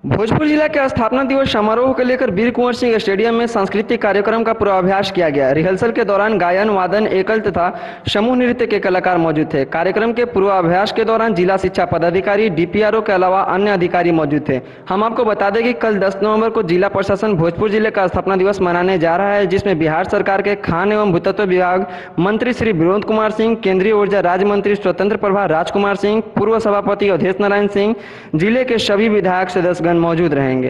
भोजपुर जिला के स्थापना दिवस समारोह को लेकर वीर कुंवर सिंह स्टेडियम में सांस्कृतिक कार्यक्रम का पूर्वाभ्यास किया गया। रिहर्सल के दौरान गायन, वादन, एकल तथा समूह नृत्य के कलाकार मौजूद थे। कार्यक्रम के पूर्वाभ्यास के दौरान जिला शिक्षा पदाधिकारी, डीपीआरओ के अलावा अन्य अधिकारी मौजूद थे। हम आपको बता दें कि कल 10 नवंबर को जिला प्रशासन भोजपुर जिले का स्थापना दिवस मनाने जा रहा है, जिसमें बिहार सरकार के खान एवं भूतत्व विभाग मंत्री श्री विनोद कुमार सिंह, केंद्रीय ऊर्जा राज्य मंत्री स्वतंत्र प्रभार राजकुमार सिंह, पूर्व सभापति अवधेश नारायण सिंह, जिले के सभी विधायक सदस्यगण मौजूद रहेंगे।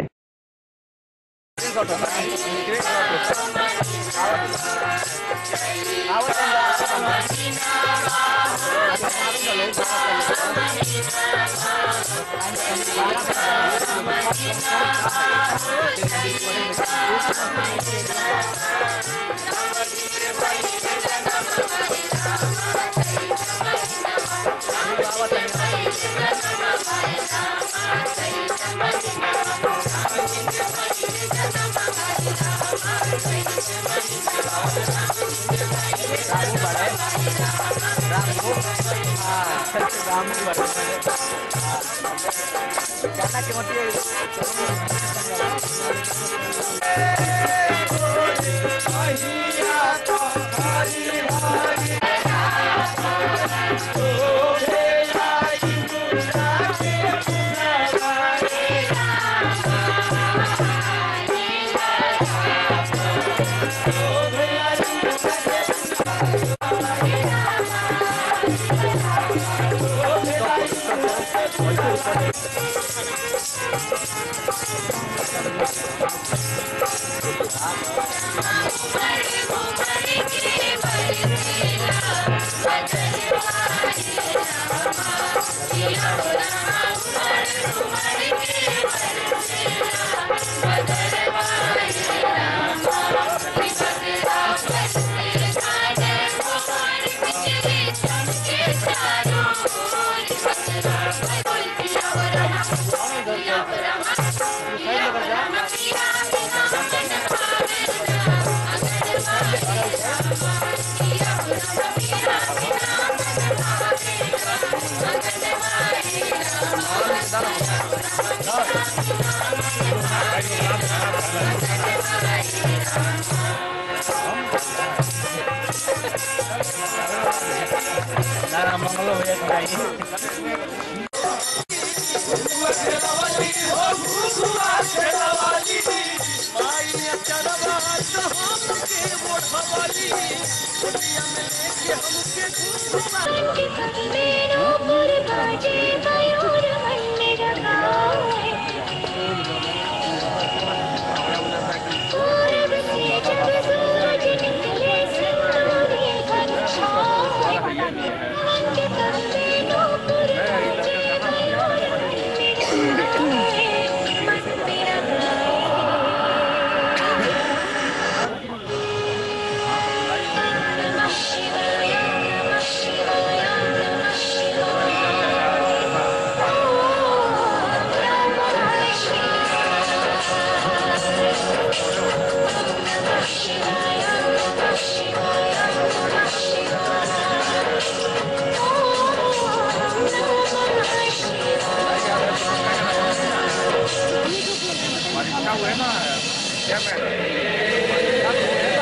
क्या